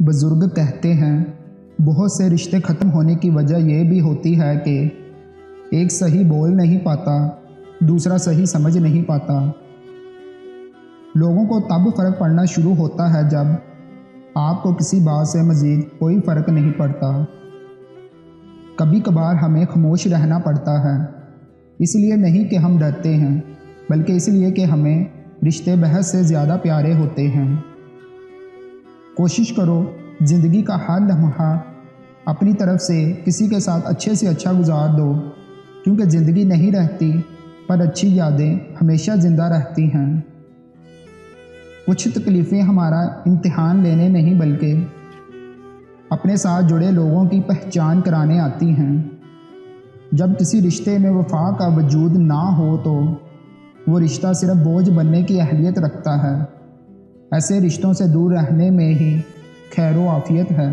बुज़ुर्ग कहते हैं बहुत से रिश्ते ख़त्म होने की वजह यह भी होती है कि एक सही बोल नहीं पाता, दूसरा सही समझ नहीं पाता। लोगों को तब फ़र्क पड़ना शुरू होता है जब आपको किसी बात से मज़ीद कोई फ़र्क नहीं पड़ता। कभी कभार हमें खामोश रहना पड़ता है, इसलिए नहीं कि हम डरते हैं, बल्कि इसलिए कि हमें रिश्ते बेहद से ज़्यादा प्यारे होते हैं। कोशिश करो ज़िंदगी का हर लम्हा अपनी तरफ से किसी के साथ अच्छे से अच्छा गुजार दो, क्योंकि ज़िंदगी नहीं रहती पर अच्छी यादें हमेशा ज़िंदा रहती हैं। कुछ तकलीफ़ें हमारा इम्तिहान लेने नहीं बल्कि अपने साथ जुड़े लोगों की पहचान कराने आती हैं। जब किसी रिश्ते में वफा का वजूद ना हो तो वो रिश्ता सिर्फ बोझ बनने की अहलियत रखता है। ऐसे रिश्तों से दूर रहने में ही खैर व आफियत है।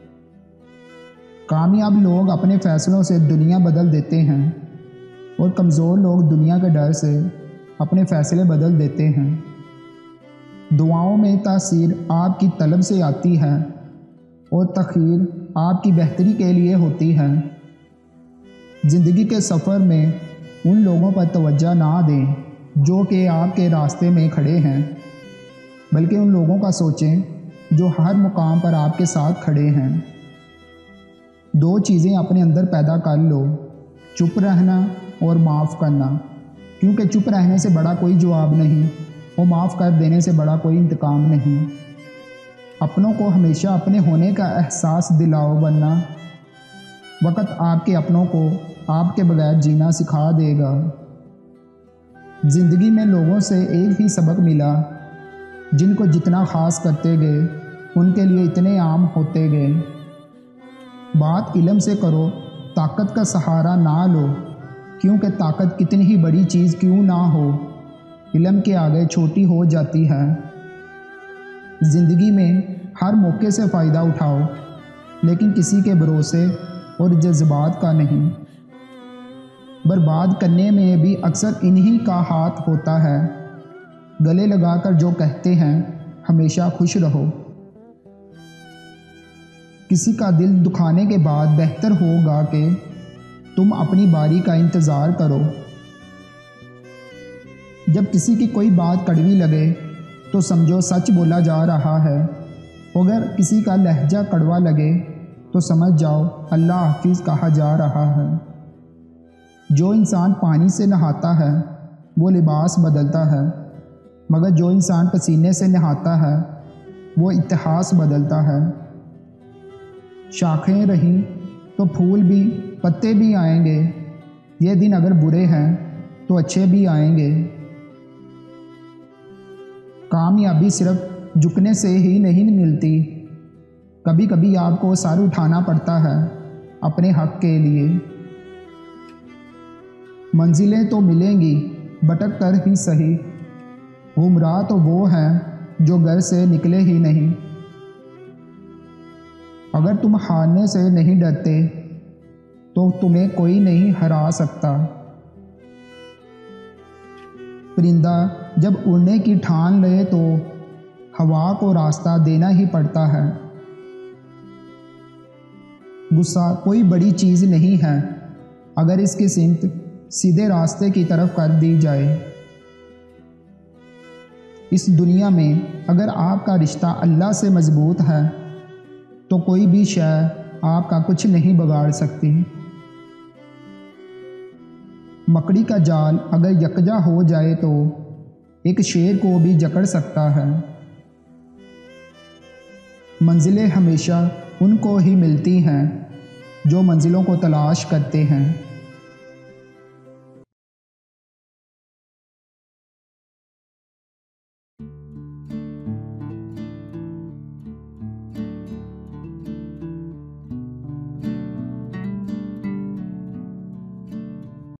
कामयाब लोग अपने फ़ैसलों से दुनिया बदल देते हैं और कमज़ोर लोग दुनिया के डर से अपने फ़ैसले बदल देते हैं। दुआओं में तासीर आपकी तलब से आती है और तख़ीर आपकी बेहतरी के लिए होती है। ज़िंदगी के सफ़र में उन लोगों पर तवज्जो ना दें जो कि आपके रास्ते में खड़े हैं, बल्कि उन लोगों का सोचें जो हर मुकाम पर आपके साथ खड़े हैं। दो चीज़ें अपने अंदर पैदा कर लो, चुप रहना और माफ़ करना, क्योंकि चुप रहने से बड़ा कोई जवाब नहीं और माफ़ कर देने से बड़ा कोई इंतकाम नहीं। अपनों को हमेशा अपने होने का एहसास दिलाओ, वरना वक़्त आपके अपनों को आपके बगैर जीना सिखा देगा। ज़िंदगी में लोगों से एक ही सबक मिला, जिनको जितना ख़ास करते गए उनके लिए इतने आम होते गए। बात इल्म से करो, ताकत का सहारा ना लो, क्योंकि ताकत कितनी ही बड़ी चीज़ क्यों ना हो, इल्म के आगे छोटी हो जाती है। ज़िंदगी में हर मौके से फ़ायदा उठाओ, लेकिन किसी के भरोसे और जज्बात का नहीं। बर्बाद करने में भी अक्सर इन्हीं का हाथ होता है। गले लगाकर जो कहते हैं हमेशा खुश रहो। किसी का दिल दुखाने के बाद बेहतर होगा कि तुम अपनी बारी का इंतज़ार करो। जब किसी की कोई बात कड़वी लगे तो समझो सच बोला जा रहा है। अगर किसी का लहजा कड़वा लगे तो समझ जाओ अल्लाह हाफिज़ कहा जा रहा है। जो इंसान पानी से नहाता है वो लिबास बदलता है, मगर जो इंसान पसीने से नहाता है वो इतिहास बदलता है। शाखें रहीं तो फूल भी पत्ते भी आएंगे, ये दिन अगर बुरे हैं तो अच्छे भी आएंगे। कामयाबी सिर्फ झुकने से ही नहीं मिलती, कभी कभी आपको सर उठाना पड़ता है अपने हक के लिए। मंजिलें तो मिलेंगी भटक कर ही सही, गुमराह तो वो हैं जो घर से निकले ही नहीं। अगर तुम हारने से नहीं डरते तो तुम्हें कोई नहीं हरा सकता। परिंदा जब उड़ने की ठान ले तो हवा को रास्ता देना ही पड़ता है। गुस्सा कोई बड़ी चीज़ नहीं है अगर इसकी सिमत सीधे रास्ते की तरफ कर दी जाए। इस दुनिया में अगर आपका रिश्ता अल्लाह से मजबूत है तो कोई भी शय आपका कुछ नहीं बिगाड़ सकती। मकड़ी का जाल अगर यकजा हो जाए तो एक शेर को भी जकड़ सकता है। मंजिलें हमेशा उनको ही मिलती हैं जो मंजिलों को तलाश करते हैं।